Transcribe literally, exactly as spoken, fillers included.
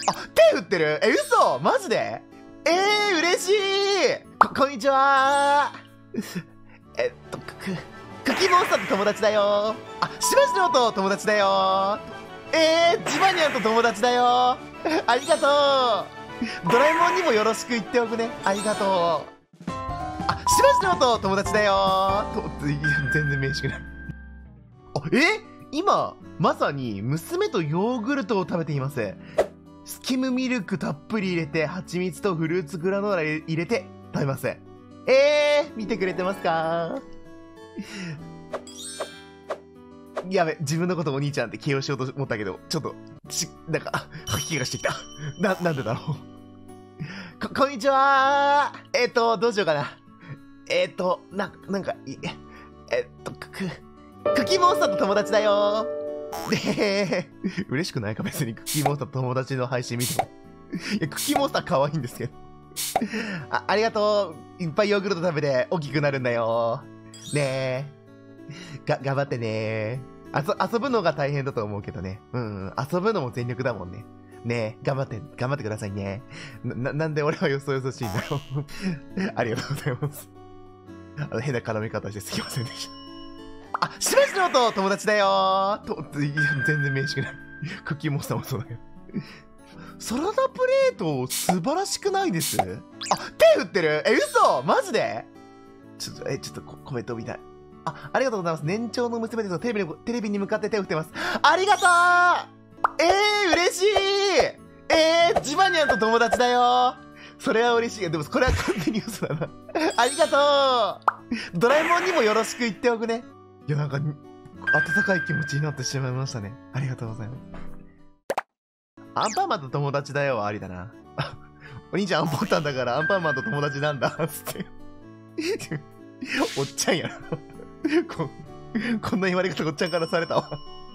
あ、手振ってる。え、嘘マジで。えー、嬉しい。こ、こんにちは。えっと、く、く、クッキーモンスターと友達だよ。あ、しばしのと友達だよ。えー、ジバニャンと友達だよ。ありがとう。ドラえもんにもよろしく言っておくね。ありがとう。あ、しばしのと友達だよ。と、いや、全然名刺ない。あ、え今、まさに娘とヨーグルトを食べています。スキムミルクたっぷり入れて、蜂蜜とフルーツグラノーラ入れて食べます。えー、見てくれてますか？やべ、自分のことお兄ちゃんって起用しようと思ったけど、ちょっと、ち、なんか、吐き気がしてきた。な、なんでだろう。こ、こんにちはー。えっ、ー、と、どうしようかな。えっ、ー、と、な、なんか、いえっと、く、く、クッキーモンスターと友達だよー。で、嬉しくないか別にクッキーモンスターと友達の配信見ても。いや、クッキーモンスター可愛いんですけど。あ、ありがとう。いっぱいヨーグルト食べて大きくなるんだよ。ねえ。が、頑張ってね。あそ、遊ぶのが大変だと思うけどね。うん、うん、遊ぶのも全力だもんね。ねえ、頑張って、頑張ってくださいね。な、なんで俺はよそよそしいんだろう。ありがとうございます。あの、変な絡み方してすいませんでした。あ、しばしのと友達だよー。と、いや、全然名刺ない。クッキーモンスターもそうだよ。サラダプレート素晴らしくないです？あ、手振ってる。え、嘘マジで？ちょっと、え、ちょっとコメント見たい。あ、ありがとうございます。年長の娘ですとテレビ、テレビに向かって手を振ってます。ありがとう。えー、嬉しい。えー、ジバニャンと友達だよ。それは嬉しい。でも、これは完全に嘘だな。ありがとう。ドラえもんにもよろしく言っておくね。いや、なんか、温かい気持ちになってしまいましたね。ありがとうございます。アンパンマンと友達だよはありだな。お兄ちゃんアンポンタンだからアンパンマンと友達なんだ。つって。おっちゃんやな。こ、こんな言われ方おっちゃんからされたわ。